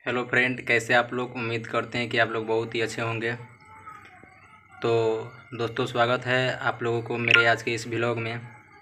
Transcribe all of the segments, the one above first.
Hello friend, कैसे आप लोग। उम्मीद करते हैं कि आप लोग बहुत ही अच्छे होंगे। तो दोस्तों, स्वागत है आप लोगों को मेरे आज के इस व्लॉग में।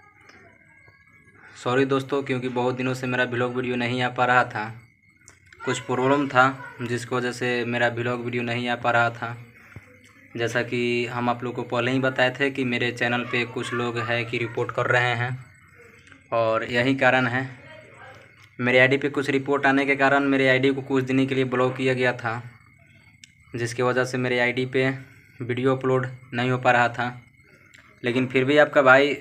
सॉरी दोस्तों, क्योंकि बहुत दिनों से मेरा व्लॉग वीडियो नहीं आ पा रहा था। कुछ प्रॉब्लम था जिसकी वजह से मेरा व्लॉग वीडियो नहीं आ पा रहा था। जैसा कि हम आप लोग को पहले ही बताए थे कि मेरे चैनल पे कुछ लोग हैं कि रिपोर्ट कर रहे हैं, और यही कारण है। मेरे आईडी पे कुछ रिपोर्ट आने के कारण मेरे आईडी को कुछ दिन के लिए ब्लॉक किया गया था, जिसकी वजह से मेरे आईडी पे वीडियो अपलोड नहीं हो पा रहा था। लेकिन फिर भी आपका भाई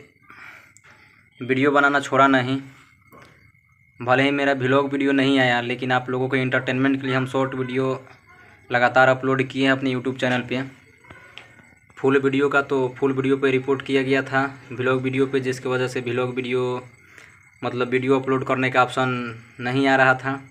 वीडियो बनाना छोड़ा नहीं। भले ही मेरा व्लॉग वीडियो नहीं आया, लेकिन आप लोगों के एंटरटेनमेंट के लिए हम शॉर्ट वीडियो लगातार अपलोड किए हैं अपने यूट्यूब चैनल पे। फुल वीडियो पे रिपोर्ट किया गया था व्लॉग वीडियो पे, जिसकी वजह से व्लॉग वीडियो वीडियो अपलोड करने का ऑप्शन नहीं आ रहा था।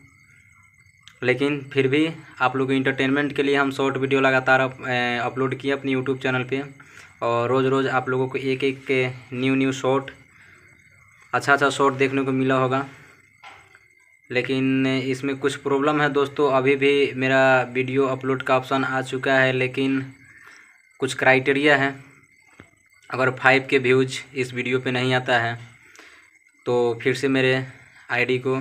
लेकिन फिर भी आप लोगों के इंटरटेनमेंट के लिए हम शॉर्ट वीडियो लगातार अपलोड किए अपने यूट्यूब चैनल पे, और रोज़ रोज़ आप लोगों को एक एक के न्यू शॉर्ट अच्छा शॉर्ट देखने को मिला होगा। लेकिन इसमें कुछ प्रॉब्लम है दोस्तों। अभी भी मेरा वीडियो अपलोड का ऑप्शन आ चुका है, लेकिन कुछ क्राइटेरिया है। अगर 5 के व्यूज़ इस वीडियो पे नहीं आता है तो फिर से मेरे आईडी को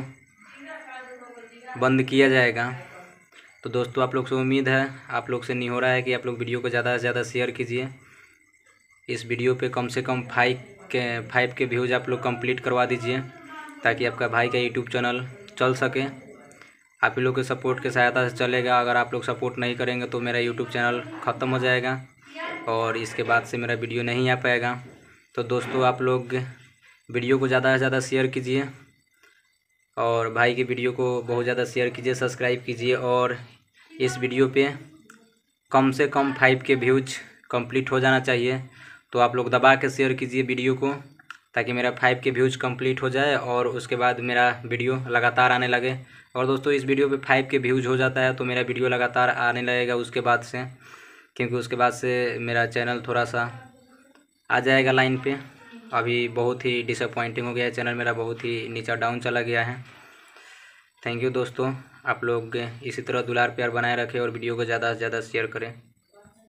बंद किया जाएगा। तो दोस्तों, आप लोग से उम्मीद है, आप लोग से नहीं हो रहा है कि आप लोग वीडियो को ज़्यादा से ज़्यादा शेयर कीजिए। इस वीडियो पे कम से कम 5 के व्यूज़ आप लोग कंप्लीट करवा दीजिए, ताकि आपका भाई का यूट्यूब चैनल चल सके। आप ही लोग के सपोर्ट के सहायता से चलेगा। अगर आप लोग सपोर्ट नहीं करेंगे तो मेरा यूट्यूब चैनल ख़त्म हो जाएगा और इसके बाद से मेरा वीडियो नहीं आ पाएगा। तो दोस्तों, आप लोग वीडियो को ज़्यादा से ज़्यादा शेयर कीजिए, और भाई के वीडियो को बहुत ज़्यादा शेयर कीजिए, सब्सक्राइब कीजिए। और इस वीडियो पे कम से कम 5 के व्यूज़ कंप्लीट हो जाना चाहिए। तो आप लोग दबा के शेयर कीजिए वीडियो को, ताकि मेरा 5 के व्यूज़ कंप्लीट हो जाए और उसके बाद मेरा वीडियो लगातार आने लगे। और दोस्तों, इस वीडियो पे 5 के व्यूज़ हो जाता है तो मेरा वीडियो लगातार आने लगेगा उसके बाद से, क्योंकि उसके बाद से मेरा चैनल थोड़ा सा आ जाएगा लाइन पे। अभी बहुत ही डिसअपॉइंटिंग हो गया है चैनल मेरा, बहुत ही नीचा डाउन चला गया है। थैंक यू दोस्तों, आप लोग इसी तरह दुलार प्यार बनाए रखें और वीडियो को ज़्यादा से ज़्यादा शेयर करें।